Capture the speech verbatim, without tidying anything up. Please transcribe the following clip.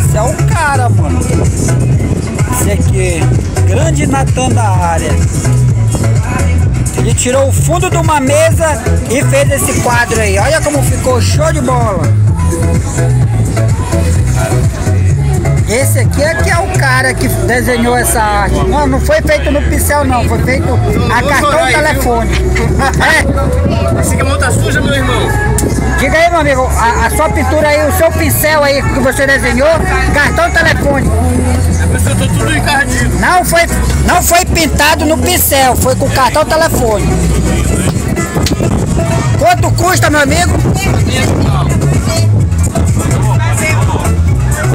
Esse é o cara, mano. Esse aqui, grande Natan da área. Ele tirou o fundo de uma mesa e fez esse quadro aí. Olha como ficou show de bola. Esse aqui é que é o cara que desenhou essa arte. Não, não foi feito no pincel não, foi feito a cartão telefone. É? Esse aqui é uma outra suja, meu irmão. Diga aí, meu amigo, a, a sua pintura aí, o seu pincel aí que você desenhou, cartão telefone. Eu tô tudo encardido. Não foi, não foi pintado no pincel, foi com cartão telefone. Quanto custa, meu amigo?